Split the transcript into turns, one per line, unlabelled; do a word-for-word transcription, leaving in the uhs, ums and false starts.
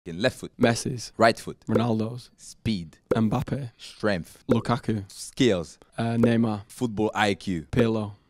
Left foot.
Messi's.
Right foot.
Ronaldo's.
Speed.
Mbappe.
Strength.
Lukaku.
Skills.
Uh, Neymar.
Football I Q.
Pirlo.